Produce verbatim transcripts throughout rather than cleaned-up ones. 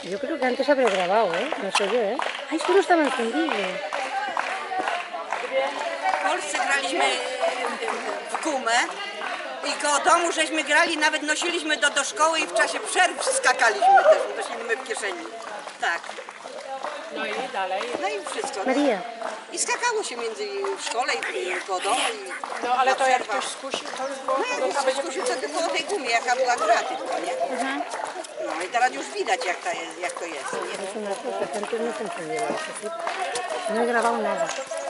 Yo creo que antes habría grabado, ¿eh? No sé yo, ¿eh? Ay, solo estaba encendido. W Polsce graliśmy w gumę i koło domu żeśmy grali, nawet nosiliśmy do, do szkoły i w czasie przerw skakaliśmy też, nosiliśmy w kieszeni. Tak. No i dalej. No i wszystko. No. Maria. I skakało się między w szkole i koło domu. I No ale na to jak przerwach. ktoś skusił, to już było... No jak już się skusił, co tylko o tej gumie, jaka była gra tylko, nie? Ajá. No i teraz już widać jak, ta jest, jak to jest, nie? Es una cosa que antes no se encendía, es decir, no he grabado nada.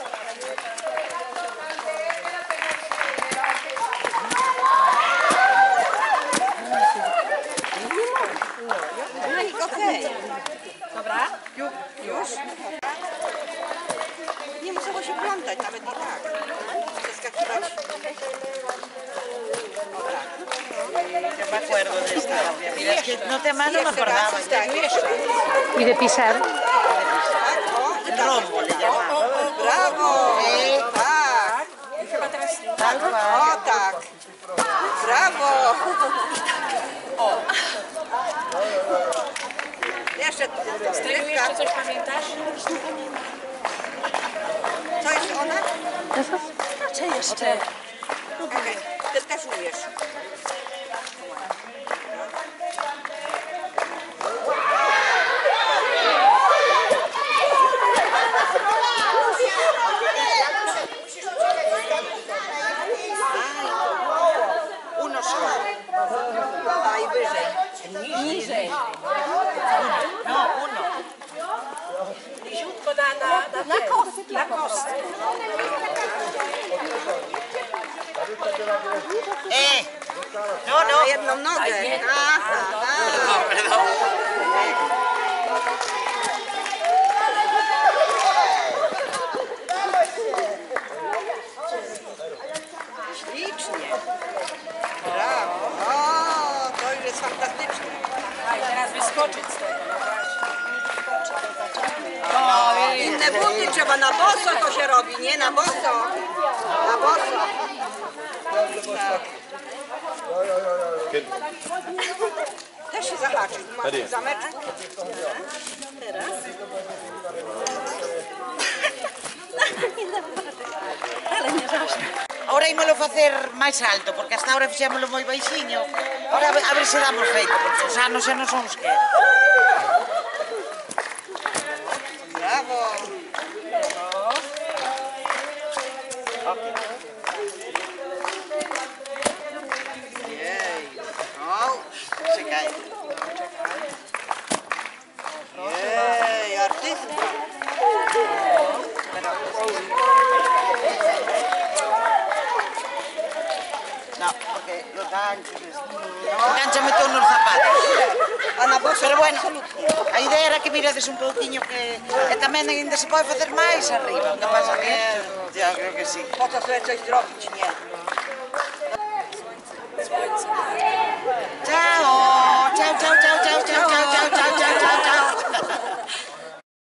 No i okej. Dobra? Ju, już? Nie musiało się plątać nawet i tak. Przeskakiwać. Me acuerdo de esto. Mira, es que no te más no me acordaba. Tak, jeszcze. Y de pisar. El rombo le llamaban. Brawo! Tak! I chyba teraz... O tak! Brawo! O! Jeszcze Ty strefka. jeszcze coś pamiętasz? Co jest ona? ¿Eso? Czy jeszcze? Okej, ty też umiesz. Uno solo. A i wyżej. Niżej. No, uno. Niziutko na, na, na, na kostkę. Na kostkę. Eh. No, no. Na jedną nogę. Aha, aha. Ślicznie. Brawo. O, to już jest fantastyczne. A i teraz wyskoczyć z tego. No właśnie. O, inne buty trzeba, na boso to się robi, nie na boso. Na boso. Tak. Też się zahaczył, masz w zameczku. Teraz. Ale nie żaśnę. Ahora ímolo facer máis alto, porque hasta ahora fixémolo moi baixiño. Ahora a ver se damos feito, porque os anos xa non son os que... Brawo. Jej. O, Se cae. jej, artystka. No, porque los ganchos... Engánchame todos los zapatos. A na boso, Pero bueno, a idea era que mirades un pouquiño que, que tamén ainda se pode facer máis arriba. O que pasa que... Ya, creo que sí. po co sobie coś zrobić, nie?